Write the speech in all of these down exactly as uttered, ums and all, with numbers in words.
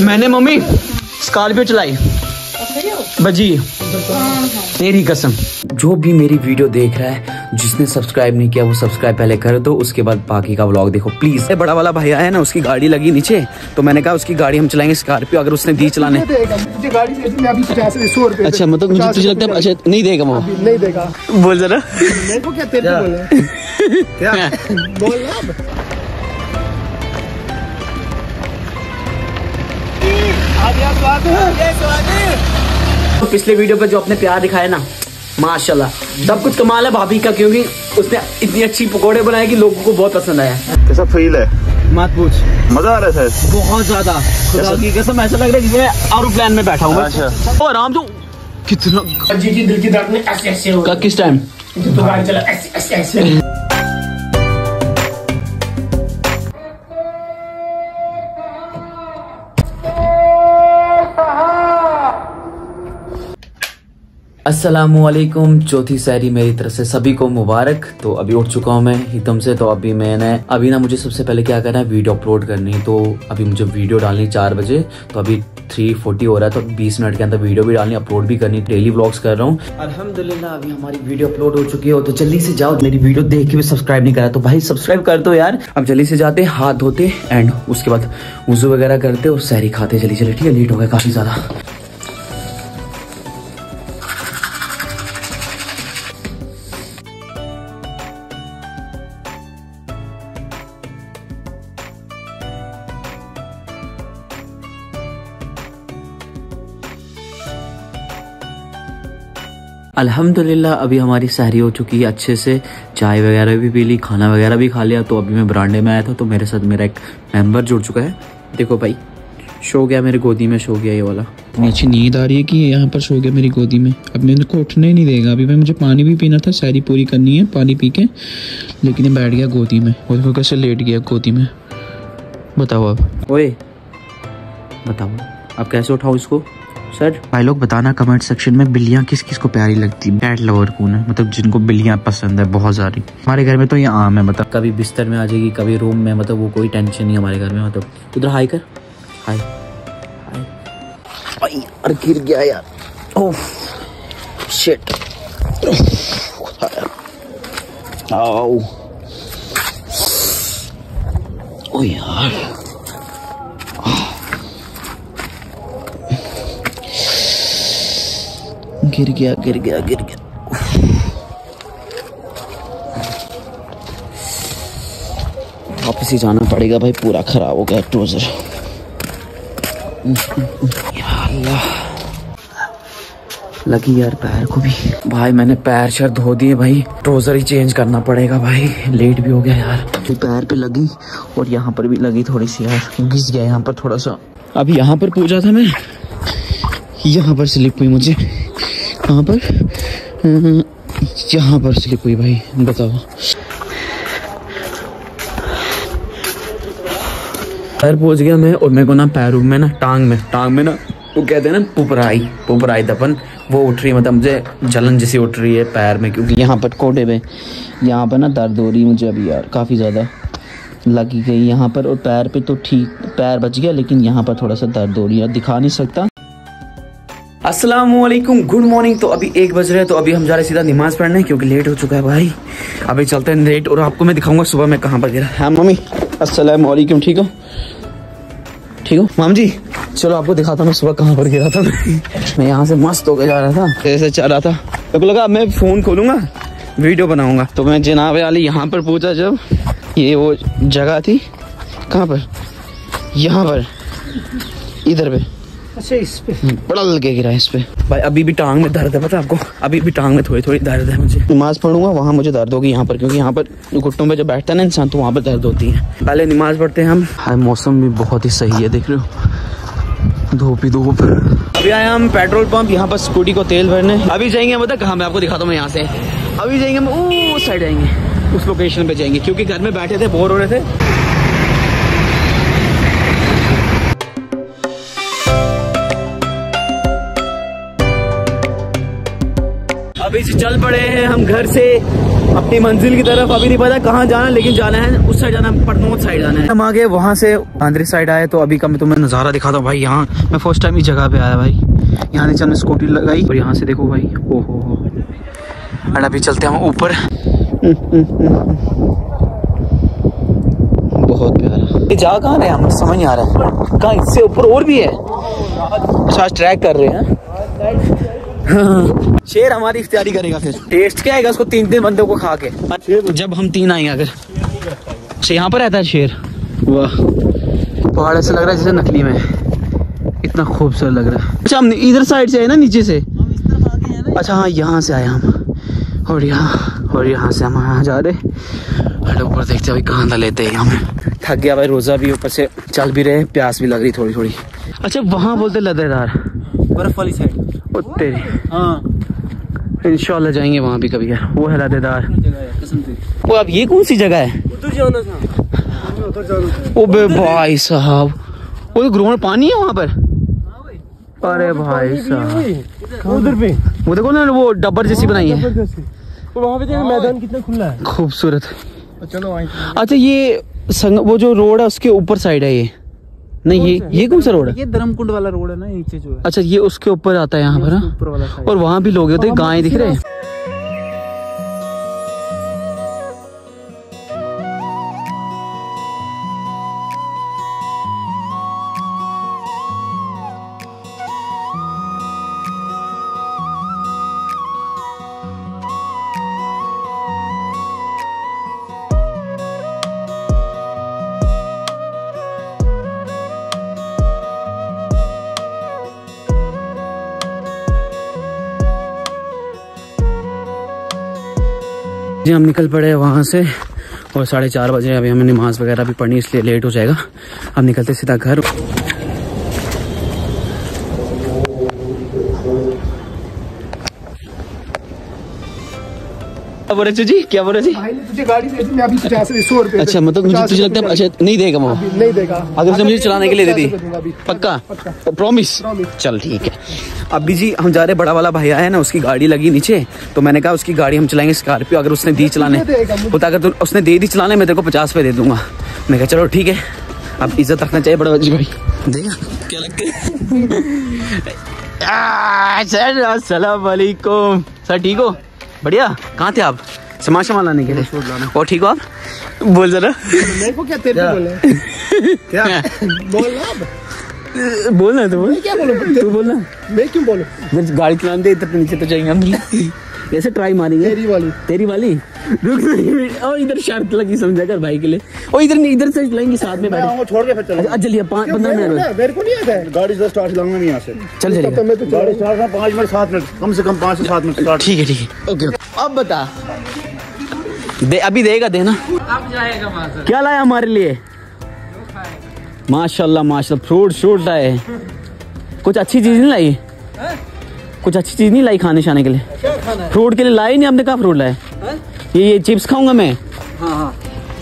मैंने mummy Scorpio चलाई बजी तेरी कसम। जो भी मेरी वीडियो देख रहा है, जिसने सब्सक्राइब नहीं किया वो सब्सक्राइब पहले कर दो, उसके बाद बाकी का व्लॉग देखो प्लीज। बड़ा वाला भैया है ना, उसकी गाड़ी लगी नीचे, तो मैंने कहा उसकी गाड़ी हम चलाएंगे स्कॉर्पियो, अगर उसने दी चलाने। अच्छा मतलब मुझे तुझे लगता है अच्छा नहीं देगा वो? नहीं देगा। बोल जरा तो पिछले वीडियो पे जो अपने प्यार दिखाया ना, माशाल्लाह सब कुछ कमाल है भाभी का, क्योंकि उसने इतनी अच्छी पकोड़े बनाए कि लोगों को बहुत पसंद आया। कैसा फील है? मत पूछ, मजा आ रहा है बहुत ज्यादा। खुदा की कसम ऐसा लग रहा है जिसमें एरोप्लेन में बैठा हुआ। अच्छा और आराम से कितना जी की दिल की धड़कनें ऐसे ऐसे हो। किस टाइम तो गाड़ी चला ऐसे ऐसे ऐसे। अस्सलामुअलैकुम, चौथी सहरी मेरी तरफ से सभी को मुबारक। तो अभी उठ चुका हूँ मैं एकदम से, तो अभी मैंने अभी ना मुझे सबसे पहले क्या करना है, वीडियो अपलोड करनी। तो अभी मुझे वीडियो डालनी चार बजे, तो अभी थ्री फोर्टी हो रहा है, तो बीस मिनट के अंदर वीडियो भी डालनी, अपलोड भी करनी। डेली व्लॉग्स कर रहा हूँ अल्हम्दुलिल्लाह। अभी हमारी वीडियो अपलोड हो चुकी है, तो जल्दी से जाओ। मेरी वीडियो देख के भी सब्सक्राइब नहीं करा तो भाई सब्सक्राइब कर दो यार। अब जल्दी से जाते हाथ धोते एंड उसके बाद वुज़ू वगैरह करते और सहरी खाते। जल्दी चले, ठीक है, लेट हो गया काफी ज्यादा। अल्हम्दुलिल्लाह अभी हमारी सहरी हो चुकी है अच्छे से, चाय वगैरह भी पी ली, खाना वगैरह भी खा लिया। तो अभी मैं बरांडे में आया था, तो मेरे साथ मेरा एक मेंबर जुड़ चुका है। देखो भाई, सो गया मेरी गोदी में, सो गया ये वाला। इतनी अच्छी नींद आ रही है कि यहाँ पर सो गया मेरी गोदी में। अब मेरे को उठने नहीं देगा। अभी भाई मुझे पानी भी पीना था, सहरी पूरी करनी है पानी पी के, लेकिन ये बैठ गया गोदी में। और देखो कैसे लेट गया गोदी में। बताओ अब, ओए बताओ अब कैसे उठाओ इसको सर? भाई लोग बताना कमेंट सेक्शन में बिल्लियाँ किस किस को प्यारी लगती है। कैट लवर कौन है, मतलब जिनको बिल्लियाँ पसंद है बहुत सारी। हमारे घर में तो ये आम है, मतलब कभी बिस्तर में आ जाएगी, कभी रूम में, मतलब वो कोई टेंशन नहीं हमारे घर में। मतलब उधर हाई कर, हाई हाई यार, गिर गया यार। ओह शिट, आओ ओ यार, गिर गया गिर गया गिर गया। वापस ही जाना पड़ेगा भाई, पूरा खराब हो गया ट्राउजर। अल्लाह लगी यार पैर को भी। भाई मैंने पैर शर धो दिए भाई, ट्राउजर ही चेंज करना पड़ेगा भाई, लेट भी हो गया यार। तो पैर पे लगी और यहाँ पर भी लगी थोड़ी सी यार, घिस गया यहाँ पर थोड़ा सा। अभी यहाँ पर पूछा था मैं, यहाँ पर स्लिप हुई मुझे। कहाँ पर? यहाँ पर स्लिप हुई भाई, बताओ। पैर पहुंच गया मैं, और मेरे को ना पैरों में ना टांग में टांग में ना वो कहते हैं ना पुपराई पुपराई दफन, वो उठ रही है। मतलब मुझे जलन जैसी उठ रही है पैर में, क्योंकि यहाँ पर कोटे पे यहाँ पर ना दर्द हो रही है मुझे अभी यार, काफ़ी ज़्यादा लगी गई यहाँ पर। और पैर पे तो ठीक, पैर बच गया, लेकिन यहाँ पर थोड़ा सा दर्द हो रही है, दिखा नहीं सकता। अस्सलामुअलैकुम, गुड मॉर्निंग। तो अभी एक बज रहे हैं, तो अभी हम जा रहे सीधा नमाज पढ़ने, क्योंकि लेट हो चुका है भाई। अभी चलते हैं लेट, और आपको मैं दिखाऊंगा सुबह मैं कहाँ पर गिरा। हाँ मम्मी अस्सलामुअलैकुम, ठीक हो? ठीक हो माम जी? चलो आपको दिखाता हूँ मैं सुबह कहाँ पर गिरा था। मैं यहाँ से मस्त होकर जा रहा था, ऐसे चल रहा था, मेरे को लगा मैं फोन खोलूंगा वीडियो बनाऊंगा। तो मैं जनाब वाली यहाँ पर पहुंचा, जब ये वो जगह थी, कहाँ पर? यहाँ पर, इधर पे। अच्छा इस पे बड़ा लगे गिरा इस पे भाई। अभी भी टांग में दर्द है, पता है आपको? अभी भी टांग में थोड़ी थोड़ी दर्द है मुझे। नमाज पढ़ूंगा वहाँ मुझे दर्द होगी यहाँ पर, क्योंकि यहाँ पर घुटनों पे जब बैठता है ना इंसान, तो वहाँ पर दर्द होती है। पहले नमाज पढ़ते हैं हम। हाँ मौसम भी बहुत ही सही है, देख रहे हो, धूप ही धूप। अभी आए हम पेट्रोल पंप, यहाँ पर स्कूटी को तेल भरने। अभी जाएंगे मतलब कहाँ, मैं आपको दिखाता हूँ। मैं यहाँ से अभी जाएंगे, हम उस साइड जाएंगे, उस लोकेशन पे जाएंगे, क्योंकि घर में बैठे थे, बोर हो रहे थे। अभी अभी से चल पड़े हैं हम घर से अपनी मंजिल की तरफ। अभी नहीं पता कहाँ जाना है, लेकिन जाना है उस साइड, जाना है पटनोद साइड जाना है। हम आगे वहाँ से आंध्री साइड आए तो अभी का मैं तुम्हें नज़ारा दिखाता हूँ भाई। यहाँ मैं फर्स्ट टाइम इस जगह पे आया भाई। यहाँ नीचे हमने स्कूटी लगाई और यहाँ से देखो भाई, ओहो हो। और अभी चलते हैं हम ऊपर। बहुत प्यारा। ये जा कहाँ रहे हैं हम, समझ नहीं आ रहा है। कहाँ इससे ऊपर और भी है? अच्छा ट्रैक कर रहे हैं। हाँ। शेर हमारी इफ्तियारी करेगा फिर। टेस्ट क्या आएगा उसको तीन तीन बंदों को खा के, जब हम तीन आएंगे अगर। अच्छा यहाँ पर रहता है शेर। वाह, पहाड़ ऐसा लग रहा है जैसे नकली में, इतना खूबसूरत लग रहा है। अच्छा हम इधर साइड से आए ना, नीचे से। अच्छा हाँ, यहाँ से आए हम और यहाँ और यहाँ से हम यहाँ जा रहे। हेलो ऊपर देखते हैं कहाँ लेते हैं हमें। थक गया भाई, रोजा भी ऊपर से चल भी रहे, प्यास भी लग रही थोड़ी थोड़ी। अच्छा वहाँ बोलते लदेदार, बर्फ वाली साइड। तेरी हाँ, इंशाल्लाह जाएंगे वहाँ भी कभी यार। वो है लदेदार। वो अब ये कौन सी जगह है? उधर जाना था, उधर जाना था। ओ बे भाई साहब, वो ग्राउंड पानी है वहाँ पर। अरे भाई साहब उधर पे वो देखो ना, वो डब्बर जैसी बनाई है। वहाँ पे देखो मैदान कितना खुला है, खूबसूरत। चलो। अच्छा ये संग, वो जो रोड है उसके ऊपर साइड है ये? नहीं ये ये कौन सा रोड है? ये धर्मकुंड वाला रोड है ना, नीचे जो है। अच्छा ये उसके ऊपर आता है यहाँ पर। ऊपर वाला साइड। और वहाँ भी लोग होते हैं, गाय दिख रहे हैं। जी हम निकल पड़े वहाँ से और साढ़े चार बजे अभी हमें नमाज वगैरह भी पढ़नी, इसलिए लेट हो जाएगा। अब निकलते सीधा घर। क्या बोल रहे जी, क्या बोल रहे जी? भाई ने तुझे गाड़ी दे दी, मैं अभी पचास सौ रुपए। अच्छा मतलब मुझे तुझे लगता है अच्छा नहीं देगा वो? नहीं देगा। अगर उसे मुझे चलाने के लिए दे दी? पक्का? प्रॉमिस? चल ठीक है। अभी जी हम जा रहे, बड़ा वाला भाई आया ना, उसकी गाड़ी लगी नीचे, तो मैंने कहा उसकी गाड़ी हम चलाएंगे स्कॉर्पियो। अगर उसने दी चलाने होता, अगर तो उसने दे दी चलाने, मैं तेरे को पचास रुपये दे दूंगा। मैं कहा चलो ठीक है, अब इज्जत रखना चाहिए बड़ा जी भाई। देखा क्या लगता है? सर अस्सलाम वालेकुम। सर ठीक हो? बढ़िया। कहाँ थे आप? सामान सामान लाने के लिए? और ठीक हो आप? बोल जरा। मेरे को क्या तेरे को बोले? क्या बोलना? बोलना तो बोल। क्या बोलूं? तू बोलना। मैं क्यों बोलूं? गाड़ी चलाने दे, इधर नीचे तो जाएंगे हम। ऐसे ट्राई मारेंगे। तेरी वाली तेरी वाली रुक नहीं। और इधर शर्त लगी समझा कर भाई के लिए। और इधर नहीं, इधर से चलाएंगे साथ में बैठ। मैं छोड़ के फिर चलो। चलिए पाँच पंद्रह मिनट। मेरे को नहीं आता है गाड़ी से स्टार्ट लाऊंगा नहीं यहाँ से। चल चलिए तो मैं तो गाड़ी स्टार्ट करना पाँच मिनट सात मिनट कम से कम पाँच से सात मिनट स्टार्ट। ठीक है ठीक है ओके। अब बता दे, अभी देगा देना। क्या लाया हमारे लिए? माशाल्लाह माशाल्लाह फ्रूट शूट लाए। कुछ अच्छी चीज नहीं लाई? कुछ अच्छी चीज नहीं लाई खाने शाने के लिए? फ्रूट के लिए लाए नहीं आपने? कहा फ्रूट लाए? ये ये चिप्स खाऊंगा मैं। हाँ हाँ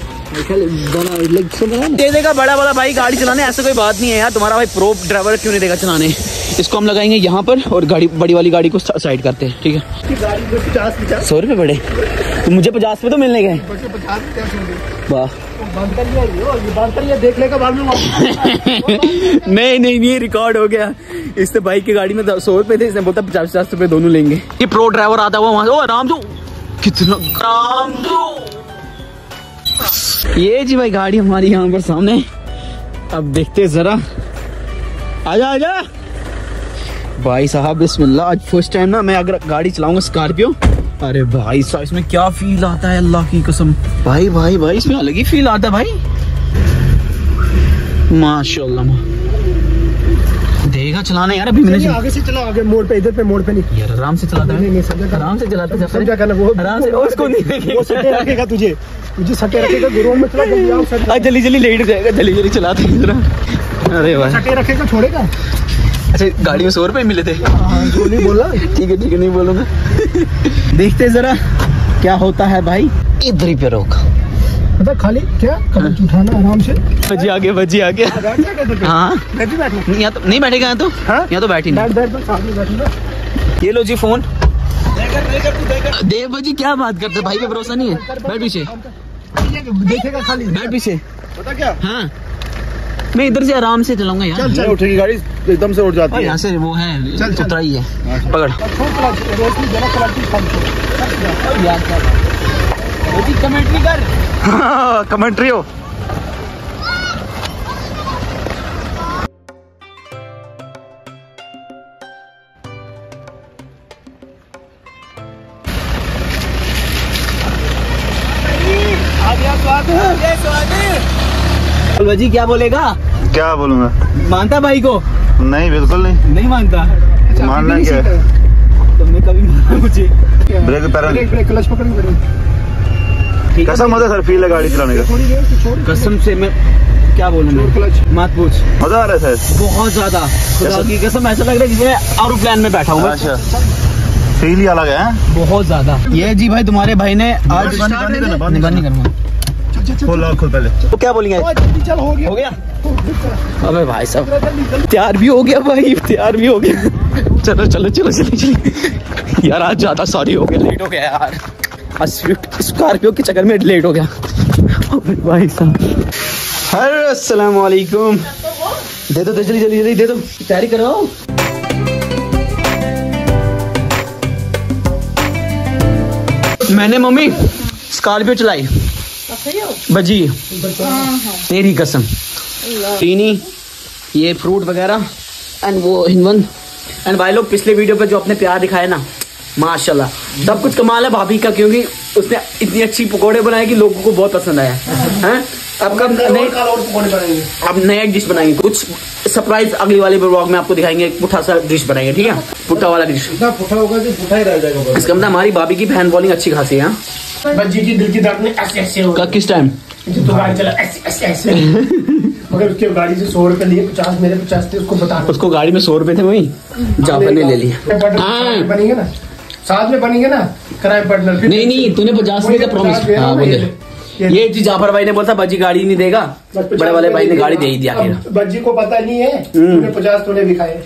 दे देगा बड़ा वाला भाई गाड़ी चलाने, ऐसा कोई बात नहीं है यार। तुम्हारा भाई प्रो ड्राइवर क्यों नहीं देगा चलाने? इसको हम लगाएंगे यहाँ पर और गाड़ी बड़ी वाली गाड़ी को साइड करते हैं। ठीक है सौ रुपये बड़े, तो मुझे पचास रुपये तो मिलने गए। वाह देख लेगा बाद में। नहीं नहीं नहीं रिकॉर्ड हो गया। इससे बाइक की गाड़ी में सौ रुपए थे, इसने बोलता पचास पचास रुपए दोनों लेंगे। ये प्रो ड्राइवर आता हुआ वहां से। ओ आराम से, कितना आराम से। ये जी भाई गाड़ी हमारी यहाँ पर सामने। अब देखते जरा। आजा आजा भाई साहब बिस्मिल्लाह। आज फर्स्ट टाइम ना मैं अगर गाड़ी चलाऊंगा स्कॉर्पियो। अरे भाई साहब इसमें क्या फील आता है, अल्लाह की कसम। भाई भाई भाई इसमें अलग ही फील आता है भाई। माशाल्लाह देगा चलाना यार। अभी मैंने आगे से चला, आगे मोड़ पे, इधर पे मोड़ पे नहीं यार। आराम से चलाता है। नहीं नहीं समझा, आराम से चलाता है। समझा करना वो आराम से। उसको नहीं देखेगा, वो सटे रखेगा तुझे, तुझे सटे रखेगा। गुरु में चला जल्दी जल्दी जल्दी लेट हो जाएगा। जल्दी जल्दी चलाते हैं जरा। अरे भाई सटे रखेगा, छोड़ेगा। अच्छा गाड़ी में सौ रुपए मिले थे? जो नहीं बोला। ठीक है ठीक है नहीं बोलूंगा। देखते जरा क्या होता है भाई। इधर ही पे रोक। पता खाली क्या कदम उठाना आराम से। बजी आगे बजी आगे। हाँ मैं भी बैठूं? यहाँ तो नहीं बैठेगा। यहाँ तो यहाँ तो बैठी नहीं। बैठ बैठ साथ में बैठूंगा। ये लो जी फोन। देव भाजी क्या बात करते भाई पे भरोसा नहीं है। बैठ पीछे, देखेगा खाली। बैठ पीछे। पता क्या, हाँ मैं इधर से आराम से चलाऊंगा यार। चल चल उठेगी गाड़ी एकदम से उठ जाती है। यहाँ से वो है चल, चल। उतरा ही है। पकड़ यार क्या कमेंट्री कर। हाँ कमेंट्री हो। भाजी क्या बोलेगा? क्या बोलूंगा? मानता भाई को? नहीं बिल्कुल नहीं। नहीं मानता। मानना क्या है? तुमने कभी माना मुझे? ब्रेक पैर ब्रेक क्लच पकड़। कैसा मजा सर फील है गाड़ी चलाने का? कसम से मैं क्या बोलूं, मैं मत पूछ। मजा आ रहा है सर बहुत ज्यादा, खुदा की कसम ऐसा लग रहा है जैसे एरोप्लेन में बैठा हूँ। अच्छा फील ही अलग है बहुत ज्यादा। ये जी भाई तुम्हारे भाई ने आज बंद नहीं करना, बंद नहीं करूँगा। खोल लो, खोल पहले। तो क्या बोलेंगे? चल हो गया हो गया। अबे भाई साहब तैयार भी हो गया भाई, तैयार भी हो गया। चलो चलो चलो चलो चलो यार, आज ज्यादा सॉरी हो गया, लेट हो गया यार। स्कॉर्पियो के चक्कर में लेट हो गया। अबे भाई साहब हेलो अस्सलाम वालेकुम। दे दो जल्दी जल्दी जल्दी दे दो, तैयारी करो। मैंने मम्मी स्कॉर्पियो चलाई बजी, तेरी कसम। चीनी, ये फ्रूट वगैरह एंड वो हिंवन। एंड भाई लोग पिछले वीडियो पे जो अपने प्यार दिखाए ना, माशाल्लाह सब कुछ कमाल है भाभी का, क्योंकि उसने इतनी अच्छी पकौड़े बनाए कि लोगों को बहुत पसंद आया हैं। अब कब नए अब नए डिश बनाएंगे, कुछ सरप्राइज अगली वाले ब्लॉग में आपको दिखाएंगे। पुठा सा डिश बनाएंगे, ठीक है? पुठा वाला डिश पुठा होगा जो पुठा ही रह जाएगा। इसका मतलब हमारी भाभी की फैन बॉलिंग अच्छी खासी है। बच्ची की दिल की धड़कन ऐसे ऐसे हो किस टाइम तो गाड़ी चला ऐसे ऐसे ऐसे। मगर उसके गाड़ी से सौ रुपए लिए, पचास मेरे पचास थे, उसको बता। उसको गाड़ी में सौ रुपए थे, वही जाफर ने ले लिया। बनेंगे ना साथ में, बनेंगे ना क्राइम पार्टनर। नहीं नहीं तूने पचास रुपए का प्रॉमिस। हाँ वो दे। ये जी जाफर भाई ने बोला बज्जी गाड़ी नहीं देगा, बड़े वाले भाई ने गाड़ी दे ही दिया। बज्जी को पता नहीं है तूने पचास तूने दिखाए।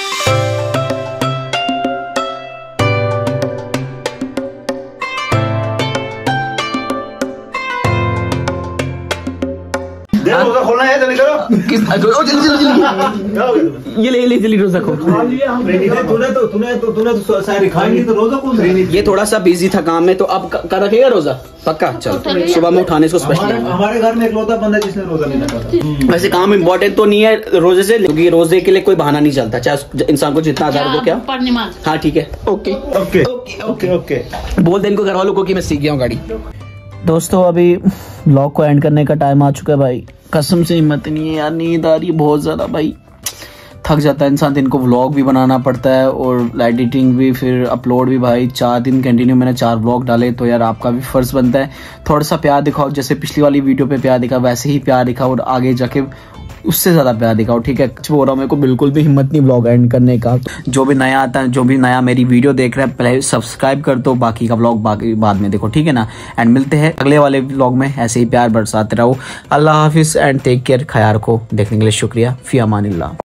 खोलना है जल्दी करो। किस ओ जल्दी जल्दी जल्दी ये ले ले जल्दी रोजा को। तूने तो तूने तो तूने तो सारी खाएंगी तो रोजा कौन देगी? ये थोड़ा सा बिजी था काम में, तो अब कर रखेगा रोजा पक्का। चल सुबह में उठाने इसको स्पेशल। हमारे घर में एक लौता बंदा जिसने रोजा नहीं रखा। वैसे काम इम्पोर्टेंट तो नहीं है रोजे से, क्योंकि रोजे के लिए कोई बहाना नहीं चलता, चाहे इंसान को जितना आजाद हो। क्या हाँ ठीक है, ओके ओके ओके ओके। बोल दे इनको घर वालों को कि मैं सीख गया हूँ गाड़ी। दोस्तों अभी ब्लॉग को एंड करने का टाइम आ चुका है भाई। कसम से हिम्मत नहीं है यार, नींद आ रही है बहुत ज़्यादा भाई। थक जाता है इंसान, दिन को व्लॉग भी बनाना पड़ता है और एडिटिंग भी, फिर अपलोड भी। भाई चार दिन कंटिन्यू मैंने चार व्लॉग डाले, तो यार आपका भी फ़र्ज़ बनता है थोड़ा सा प्यार दिखाओ। जैसे पिछली वाली वीडियो पे प्यार दिखा, वैसे ही प्यार दिखाओ और आगे जाके उससे ज़्यादा प्यार दिखाओ, ठीक है? कुछ बोल रहा हूँ, मेरे को बिल्कुल भी हिम्मत नहीं व्लॉग एंड करने का। जो भी नया आता है, जो भी नया मेरी वीडियो देख रहा है, पहले सब्सक्राइब कर दो, बाकी का व्लॉग बाकी बाद में देखो, ठीक है ना? एंड मिलते हैं अगले वाले व्लॉग में, ऐसे ही प्यार बरसाते रहो। अल्लाह हाफिज़ एंड टेक केयर, ख्याल रखो। देखने के लिए शुक्रिया। फी अमानिल्लाह।